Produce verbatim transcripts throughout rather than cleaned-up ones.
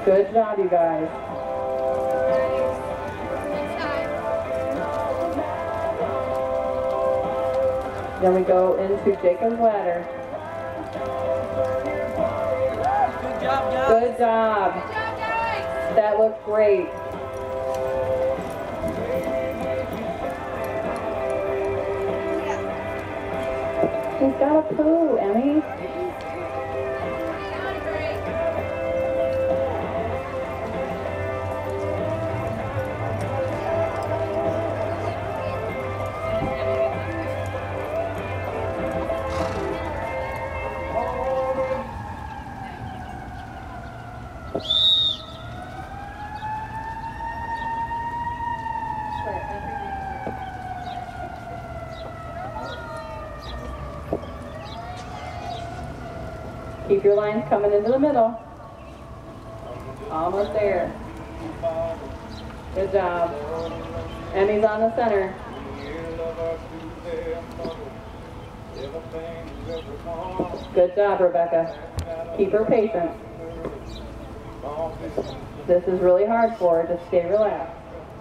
Good job, you guys. Then we go into Jacob's Ladder. Good job, guys. Good job. Good job, guys. That looked great. He's got a poo, Emmy. Keep your lines coming into the middle. Almost there. Good job. Emmy's on the center. Good job, Rebecca. Keep her patient. This is really hard for her. Just stay relaxed.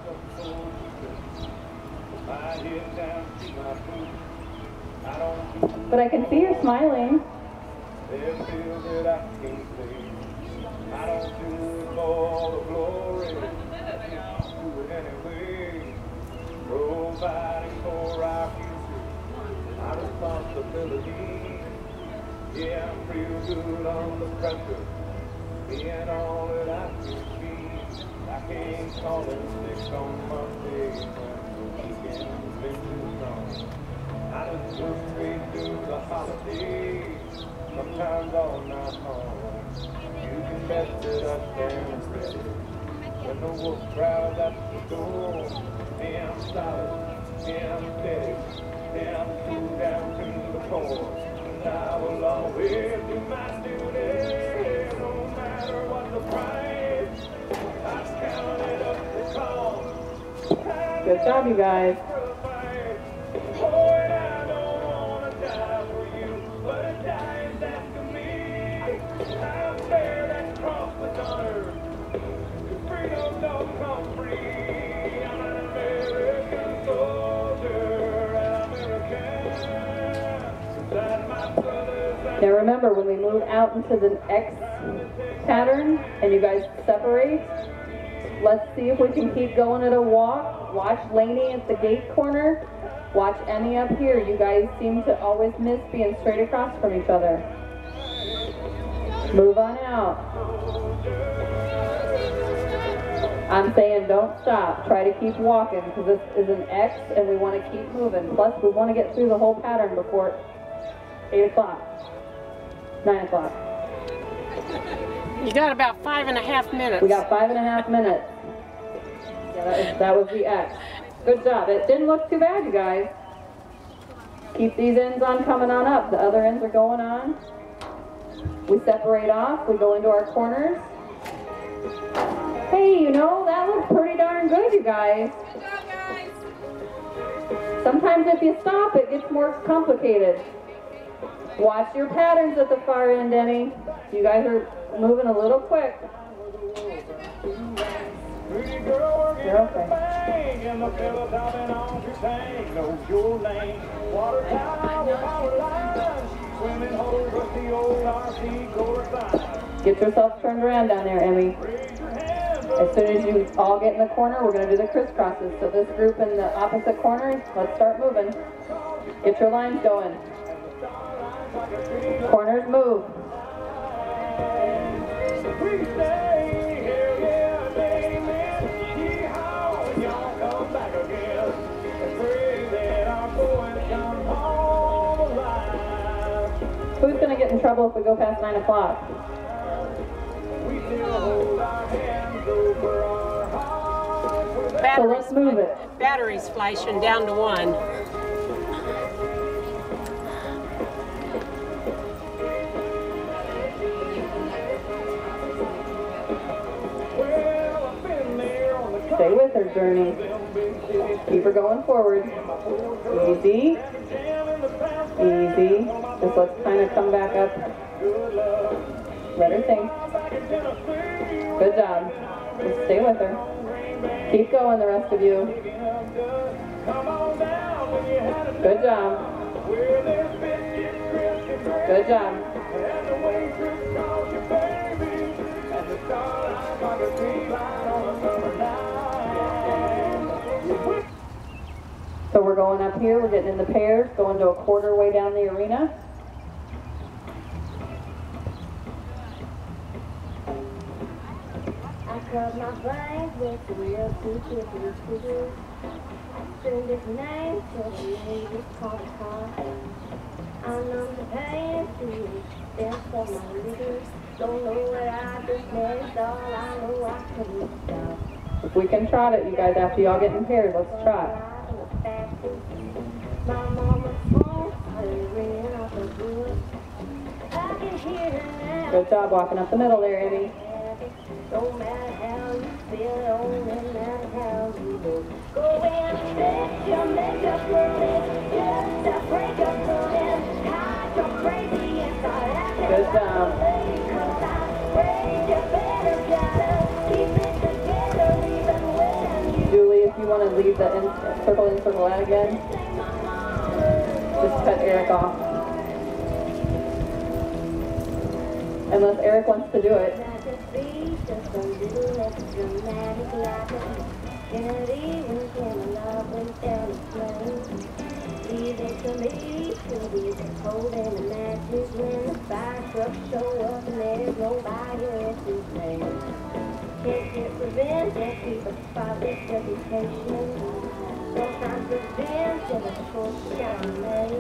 But I can see her smiling. There's feels that I can't say. I don't do it for the glory. I just do it anyway. Providing for our future, my responsibility. Yeah, I'm real good under pressure. Being all that I can be. I can't call it sick on Monday when the weekend's been too strong. I just go straight through the holidays. Sometimes all night long, you can bet that I stand ready. When the wolf growls at the door, damn solid, damn steady, damn true down to the core. And I will always do my duty, no matter what the price. I count it up the call. Good job, you guys. Now remember, when we move out into the X pattern and you guys separate, let's see if we can keep going at a walk. Watch Lainey at the gate corner. Watch Emmy up here. You guys seem to always miss being straight across from each other. Move on out. I'm saying don't stop. Try to keep walking because this is an X and we want to keep moving. Plus, we want to get through the whole pattern before eight o'clock. nine o'clock. You got about five and a half minutes. We got five and a half minutes. Yeah, that was, that was the X. Good job. It didn't look too bad, you guys. Keep these ends on coming on up. The other ends are going on. We separate off. We go into our corners. Hey, you know, that looks pretty darn good, you guys. Good job, guys. Sometimes if you stop, it gets more complicated. Watch your patterns at the far end, Emmy. You guys are moving a little quick. You're okay. Get yourself turned around down there, Emmy. As soon as you all get in the corner, we're going to do the crisscrosses. So this group in the opposite corners, let's start moving. Get your lines going. Corners move. Who's going to get in trouble if we go past nine o'clock? So let's move it. Battery's flashing down to one. Stay with her, Journey. Keep her going forward. Easy. Easy. Just let's kind of come back up. Let her think. Good job. Just stay with her. Keep going, the rest of you. Good job. Good job. So we're going up here, we're getting in the pairs, going to a quarter way down the arena. I cut my veins with the real two fifty scissors. Send this name till the ladies call the car. I numb the pain to stand for my leaders. Don't know what I just missed, all I know I couldn't stop. If we can trot it, you guys, after y'all get in pairs, let's trot. My mama's phone started ringing off the wood. I can hear her now. Good job walking up the middle there, Amy. Don't matter how you feel, don't matter how you look. Go and fix your makeup perfect, just to break up the end. Hide your crazy inside. Good job. Cause I'm afraid you better gotta keep it together even when you Julie, if you want to leave the in, circle in, circle out again, just cut Eric off. Unless Eric wants to do it. just a little less dramatic like a Kennedy when Camelot went down the flame. Leave it to me to be holding the matches when the fire trucks show up and there's nobody else to blame. Can't get revenge and keep a spotless reputation. Sometimes revenge is a short shot made.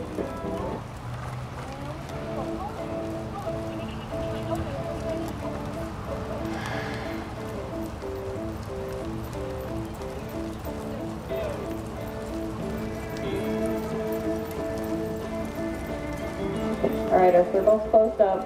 All right, our circle's closed up.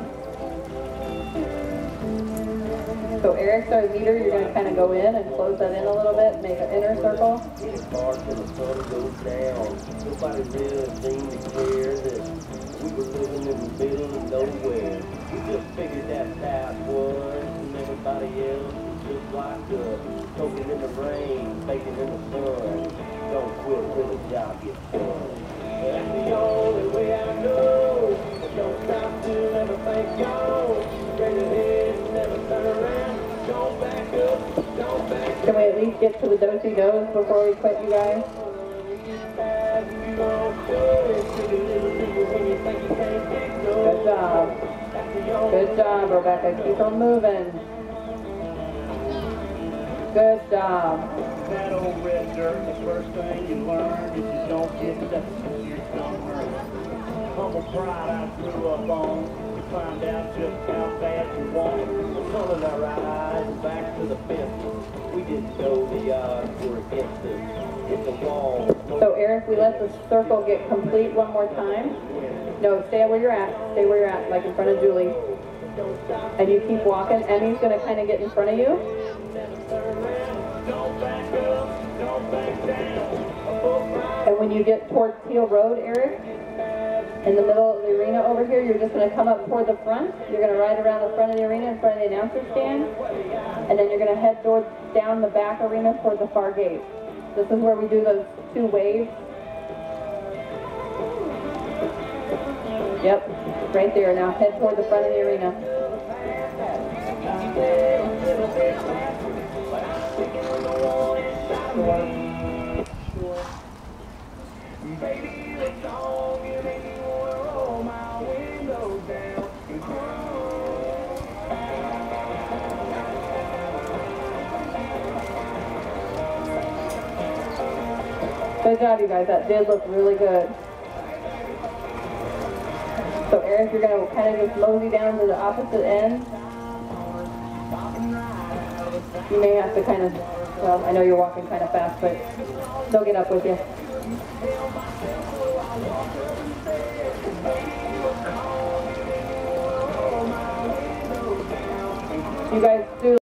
So Eric's our leader. You're going to kind of go in and close that in a little bit, make an inner circle. It's dark and the sun goes down. Nobody really seemed to care that we were living in the middle of nowhere. We just figured that that was, and everybody else was just like us, soaking in the rain, baking in the sun. Don't quit till the job gets done. That's the only way I know. Don't stop till everything goes. Straight ahead, never turn around. Don't back up, don't back Can we at least get to the do-si-dos before we quit, you guys? Good job. Good job, Rebecca. Keep on moving. Good job. That old red dirt, the first thing you learn is you don't get stuck in your summer. Humble pride I grew up on. You find out just how bad you want it. Pulling our eyes back to the fence. We didn't know the odds were against us. It's a wall. So Eric, we let the circle get complete one more time. No, stay where you're at. Stay where you're at, like in front of Julie. And you keep walking. Emmy's going to kind of get in front of you. And when you get towards Teal Road, Eric, in the middle of the arena over here, you're just going to come up toward the front. You're going to ride around the front of the arena in front of the announcer stand. And then you're going to head towards, down the back arena toward the far gate. This is where we do those two waves. Yep, right there. Now head toward the front of the arena. Good job, you guys. That did look really good. So Eric, you're going to kind of just mosey down to the opposite end. You may have to kind of, well, I know you're walking kind of fast, but they'll get up with you. You guys do